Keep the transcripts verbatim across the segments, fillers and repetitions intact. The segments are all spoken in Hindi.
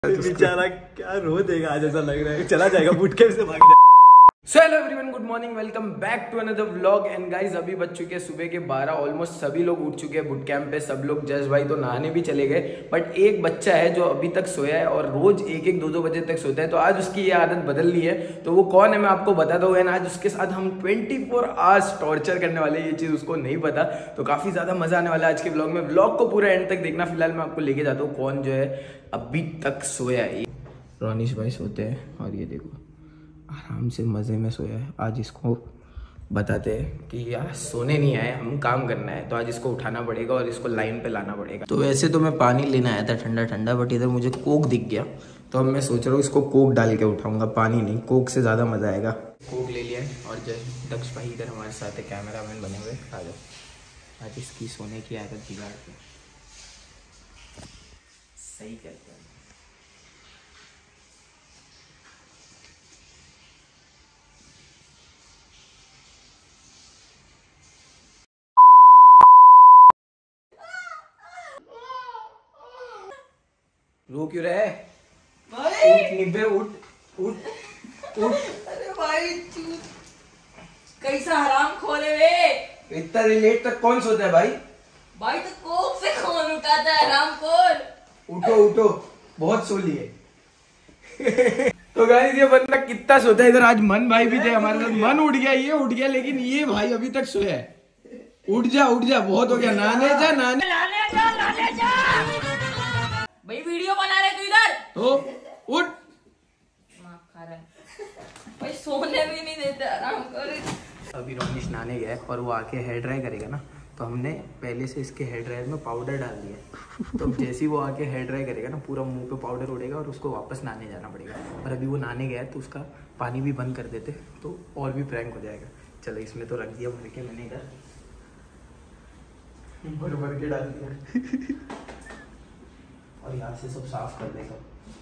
बेचारा क्या रो देगा आज, ऐसा लग रहा है चला जाएगा बूट कैंप से भाग जाएगा। So hello everyone, good morning, welcome back to another vlog. And guys अभी बज चुके हैं सुबह के बारह। ऑलमोस्ट सभी लोग उठ चुके हैं बुट कैंप पे। सब लोग जज भाई तो नहाने भी चले गए, बट एक बच्चा है जो अभी तक सोया है और रोज एक एक दो दो बजे तक सोता है। तो आज उसकी ये आदत बदल ली है। तो वो कौन है मैं आपको बताता हूँ। एंड आज उसके साथ हम ट्वेंटी फोर आवर्स टॉर्चर करने वाले हैं। ये चीज़ उसको नहीं पता, तो काफ़ी ज़्यादा मजा आने वाला है आज के व्लॉग में। व्लॉग को पूरा एंड तक देखना। फिलहाल मैं आपको लेके जाता हूँ कौन जो है अभी तक सोया है। रोनिश भाई सोते हैं और ये देखो आराम से मज़े में सोया है। आज इसको बताते हैं कि यार सोने नहीं आए, हम काम करना है। तो आज इसको उठाना पड़ेगा और इसको लाइन पे लाना पड़ेगा। तो वैसे तो मैं पानी लेना आया था ठंडा ठंडा, बट इधर मुझे कोक दिख गया। तो अब मैं सोच रहा हूँ इसको कोक डाल के उठाऊंगा, पानी नहीं। कोक से ज़्यादा मज़ा आएगा। कोक ले लिया है और जय दक्ष भाई इधर हमारे साथ है, कैमरा मैन बने हुए। आ जाओ, आज इसकी सोने की आदत बिगाड़ के सही करते हैं। रो क्यों रहे? उठ निब्बे, उठ उठ उठ। अरे भाई कैसा हराम खोले वे। इतना लेट तक कौन सोता है भाई? भाई तो कोक से कौन उठाता है हराम खोल। उठो उठो, बहुत सो लिए। तो गाइस ये बंदा कितना सोता है। इधर आज मन भाई भी थे हमारे साथ। मन उठ गया, ये उठ गया, लेकिन ये भाई अभी तक सोया है। उठ जा उठ जा, बहुत हो गया। नहाने जा नहाने लाने जा लाने जा। भाई वीडियो बना रहे तू इधर तो उठ। खा रहा है भाई, सोने भी नहीं देते आराम कर। अभी रोनिश नहाने गया है और वो आके हेयर ड्राई करेगा ना, तो हमने पहले से इसके हेयर ड्रायर में पाउडर डाल दिया। तो जैसे ही वो आके हेयर ड्राई करेगा ना, पूरा मुंह पे पाउडर उड़ेगा और उसको वापस नहाने जाना पड़ेगा। और अभी वो नहाने गया है तो उसका पानी भी बंद कर देते तो और भी प्रैंक हो जाएगा। चलो इसमें तो रख दिया भर के, मैंने इधर भर भर के डाल दिया। और यहाँ से सब साफ कर देगा।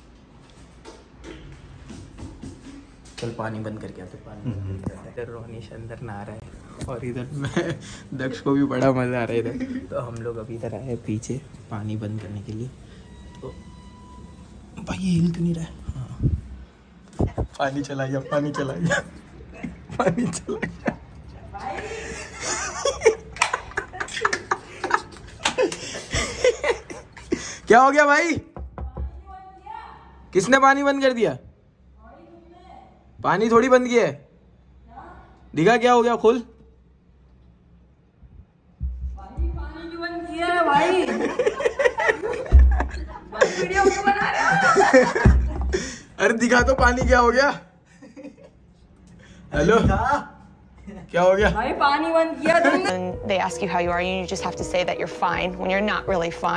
चल पानी बंद करके आते। पानी इधर रोनिश अंदर नहा रहा है और इधर मैं दक्ष को भी बड़ा मजा आ रहा है इधर। तो हम लोग अभी इधर आए पीछे पानी बंद करने के लिए। तो भाई ये हिल तो नहीं रहा है। हाँ पानी चलाइए, पानी चलाइए, पानी चलाइए। क्या हो गया भाई? किसने पानी बंद कर दिया? पानी थोड़ी बंद किया है। दिखा क्या हो गया, खोल। पानी पानी क्यों बंद किया है भाई? वीडियो क्यों बना रहे हो? अरे दिखा तो पानी क्या हो गया। हेलो क्या हो गया? भाई पानी बंद किया तुमने। And they ask you how you are, you just have to say that you're fine when you're not really fine.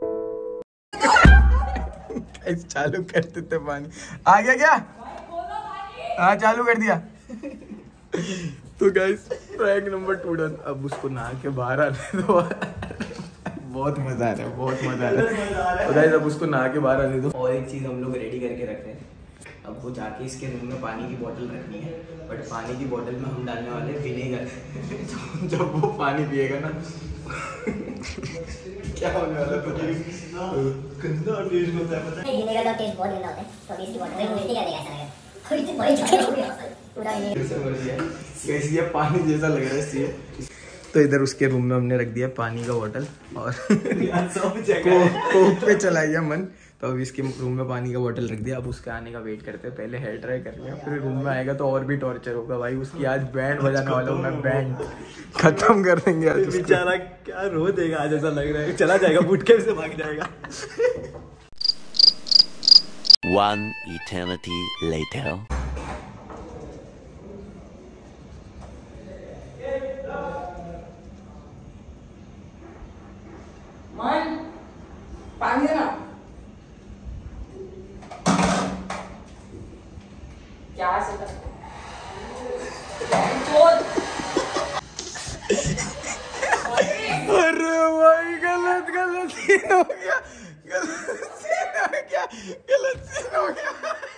चालू कर देते पानी। आ गया क्या? हाँ चालू कर दिया। तो guys prank number two done. अब उसको नहा के बाहर आने दो। बहुत मजा आ रहा है, बहुत मजा आ रहा है। तो गाइस अब उसको नहा के बाहर आने दो। और एक चीज हम लोग रेडी करके रख रहे हैं। अब वो जाके इसके रूम में पानी की बोतल रखनी है, बट पानी की बोतल में हम डालने वाले विनेगर। जब वो पानी पिएगा ना क्या होने वाला पता नहीं। गंदा टेस्ट होता है पता है। विनेगर का टेस्ट बहुत गंदा होता है। तो अभी इसकी बोतल में उल्टी कर देगा ऐसा लगे। कोई तो बड़ी चक्कर हो गया पूरा विनेगर। कैसी है, पानी जैसा लग रहा है इसलिए। तो इधर उसके रूम में हमने रख दिया पानी का बोतल और कोक पे चला गया मन। तो अब इसके रूम में पानी का बोतल रख दिया। अब उसके आने का वेट करते हैं। पहले हेयर ड्राई कर लिया, फिर रूम में आएगा तो और भी टॉर्चर होगा भाई। उसकी आज बैंड बजाने वाला हूँ मैं, बैंड खत्म कर देंगे आज। बेचारा क्या रो देगा आज, ऐसा लग रहा है चला जाएगा बूट कैंप से भाग जाएगा। One eternity later. मन पानी देना। क्या से कर अरे भाई गलत गलत सीन हो गया, गलत सीन हो गया, गलत सीन हो गया।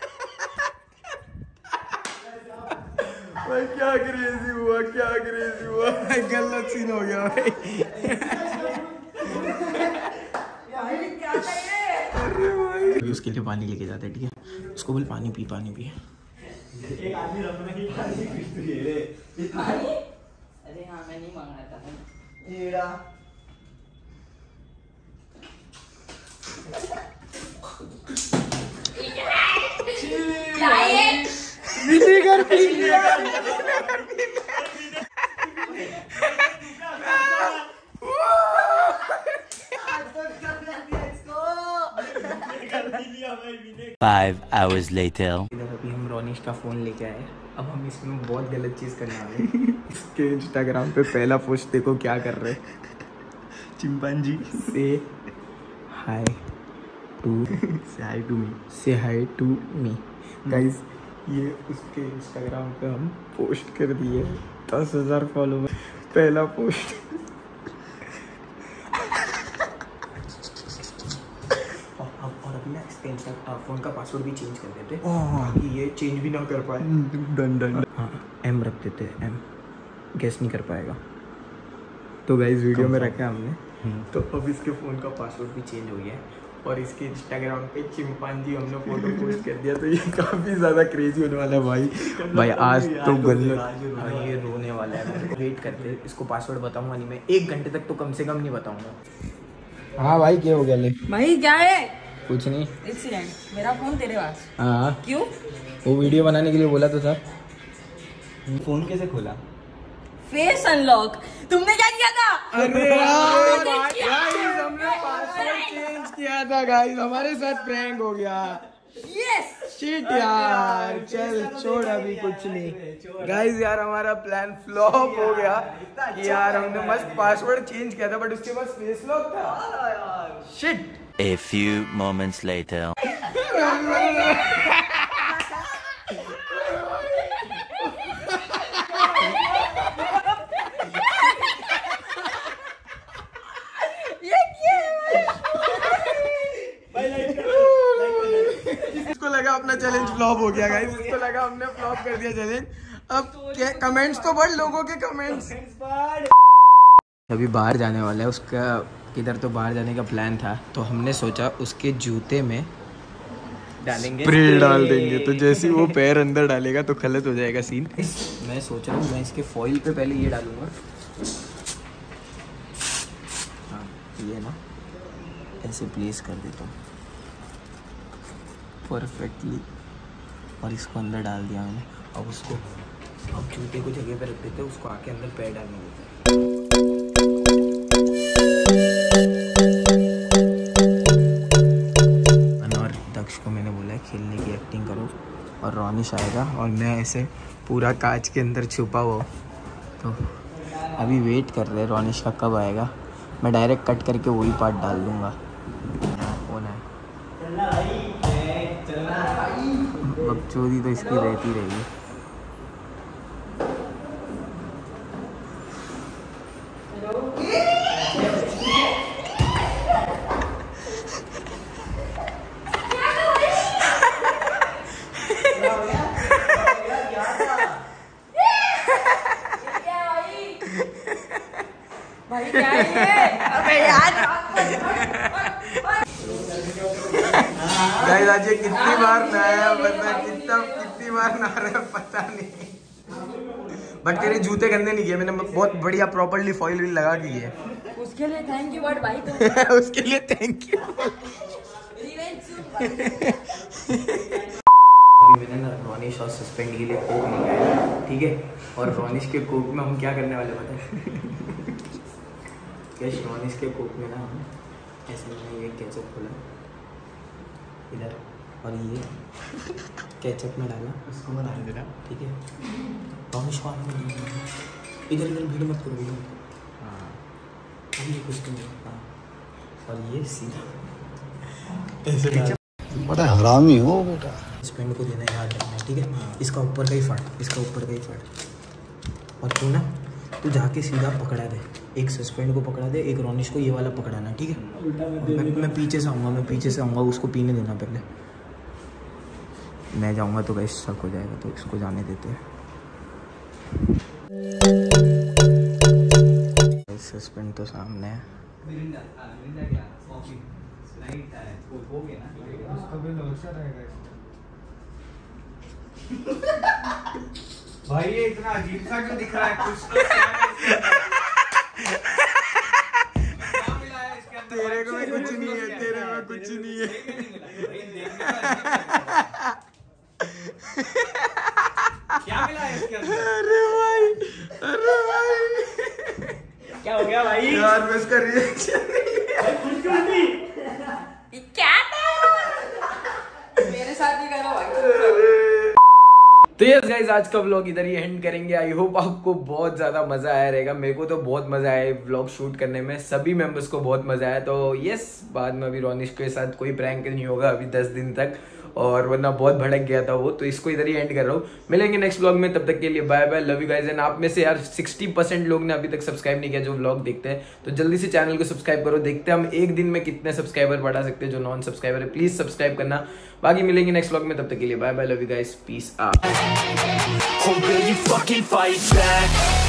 भाई क्या क्रेजी हुआ, क्या क्रेजी हुआ। गलत सीन हो गया भाई। उसके लिए पानी लेके जाते हैं, ठीक है। उसको बोल पानी पी, पानी पी। एक आदमी रखना कि पानी पी रे। पानी? अरे हाँ, मैं नहीं मांग रहा था। एड़ा विनय कर पी लिया। Five hours later. इधर अभी हम रोनिश का फोन लेके आए। अब हम इसमें बहुत गलत चीज करने वाले हैं। इसके इंस्टाग्राम पे पहला पोस्ट देखो क्या कर रहे हैं। चिंपांजी से हाय टू से हाय टू मी से हाय टू मी गाइस। ये उसके इंस्टाग्राम पे हम पोस्ट कर दिए, दस हजार फॉलोवर, पहला पोस्ट। और अब और अभी ना इसके इंस्टा फोन का पासवर्ड भी चेंज कर देते ताकि ये चेंज भी ना कर पाए। डन डन हाँ, एम रख देते, एम गेस नहीं कर पाएगा। तो गाइस वीडियो में रखा हमने। तो अब इसके फ़ोन का पासवर्ड भी चेंज हो गया है और इसके इंस्टाग्राम पे चिंपांजी हमने फोटो पोस्ट कर दिया। तो ये काफ़ी ज़्यादा क्रेजी होने वाला है भाई। भाई आज तो गलत, हाँ ये रोने वाला है। वेट करते, इसको पासवर्ड बताऊंगा नहीं मैं, एक घंटे तक तो कम से कम नहीं बताऊंगा। हाँ भाई क्या हो गया? ले भाई क्या है? कुछ नहीं। एक सेकंड, मेरा फोन तेरे पास? हाँ क्यों? वो वीडियो बनाने के लिए बोला तो था। फोन कैसे खोला? Face unlock. तुमने क्या किया था? अरे यार गाइस हमने पासवर्ड चेंज किया था गाइस, हमारे साथ प्रैंक हो गया। यस शिट यार, चल छोड़ अभी कुछ नहीं। गाइस यार हमारा प्लान फ्लॉप हो गया कि यार हमने मस्त पासवर्ड चेंज किया था बट उसके पास फेस लॉक था। Shit. A few moments later. इसको लगा अपना चैलेंज फ्लॉप हो गया गाइस, इसको लगा हमने फ्लॉप कर दिया चैलेंज। अब कमेंट्स तो बढ़, लोगों के कमेंट्स। अभी बाहर जाने वाला है, उसका किधर तो बाहर जाने का प्लान था, तो हमने सोचा उसके जूते में डालेंगे, स्प्रे डाल देंगे। तो जैसे वो पैर अंदर डालेगा तो गलत हो जाएगा सीन। मैं सोच रहा हूँ मैं इसके फॉइल पे पहले ये डालूंगा। हाँ ये ना ऐसे प्लेस कर देता हूँ परफेक्टली और इसको अंदर डाल दिया मैंने। अब उसको अब जूते को जगह पे रख देते हैं, उसको आके अंदर पैर डालने देते हैं। और दक्ष को मैंने बोला है खेलने की एक्टिंग करो और रोनिश आएगा और मैं ऐसे पूरा कांच के अंदर छुपा हुआ। तो अभी वेट कर रहे हैं रोनिश का कब आएगा। मैं डायरेक्ट कट करके वही पार्ट डाल दूँगा। कौन है? बकचोदी तो इसकी रहती रहेगी। भाई क्या है ये? अबे यार गाइस आज ये कितनी बार नहाया पता कितना कितनी बार नहा रहा है पता नहीं। बट तेरे जूते गंदे नहीं किए मैंने, बहुत बढ़िया प्रॉपर्ली फॉइल भी लगा के किए। उसके लिए थैंक यू बट भाई तुम उसके लिए थैंक यू। अभी मैंने ना रोनिश और सस्पेंड के लिए कोक मंगाया, ठीक है। और रोनिश के कोक में हम क्या करने वाले पता है? कैश रोनिश के कोक में ना हम ऐसे मैंने ये केचप खोला इधर और ये केचप में डाला, उसको में डाल देना, ठीक है। रोनिश को आने में इधर इधर भीड़ मत करो, भीड़ मत करो। हाँ अभी कुछ नहीं। हाँ और ये सीधा ऐसे डाल। बड़ा हरामी हो बेटा। सस्पेंड को देना याद रखना है, ठीक है। इसका ऊपर का ही फाड़, इसका ऊपर का ही फाड़। और तू ना तू जाके सीधा पकड़ा दे, एक सस्पेंड को पकड़ा दे, एक रोनिश को ये वाला पकड़ाना, ठीक है। मैं, मैं पीछे से आऊँगा, मैं पीछे से आऊँगा, उसको पीने देना पहले। मैं जाऊँगा तो वैसे शक हो जाएगा, तो इसको जाने देते हैं। सस्पेंड तो सामने है। नाइट है वो हो गया ना उसका भी लोशन रहेगा भाई ये इतना अजीब सा क्यों दिख रहा है कुछ तो क्या मिला है इसके अंदर तेरे को भी कुछ नहीं है तेरे में कुछ नहीं है क्या मिला है इसके अंदर अरे भाई अरे भाई क्या हो गया भाई यार मैं इसका रिएक्शन क्या था मेरे साथ ही करो भाई। तो यस गाइस आज का व्लॉग इधर ही एंड करेंगे। आई होप आपको बहुत ज्यादा मजा आया रहेगा। मेरे को तो बहुत मजा आया व्लॉग शूट करने में, सभी मेंबर्स को बहुत मजा आया। तो यस बाद में अभी रोनिश के साथ कोई प्रैंक नहीं होगा अभी दस दिन तक, और वरना बहुत भड़क गया था वो। तो इसको इधर ही एंड कर रहा हूँ। मिलेंगे नेक्स्ट व्लॉग में, तब तक के लिए bye bye, love you guys. And आप में से यार सिक्सटी परसेंट लोग ने अभी तक सब्सक्राइब नहीं किया जो व्लॉग देखते हैं, तो जल्दी से चैनल को सब्सक्राइब करो। देखते हैं हम एक दिन में कितने सब्सक्राइबर बढ़ा सकते हैं। जो नॉन सब्सक्राइबर है प्लीज सब्सक्राइब करना। बाकी मिलेंगे नेक्स्ट व्लॉग में, तब तक के लिए bye bye, love you guys, peace out. Oh, will you fucking fight back?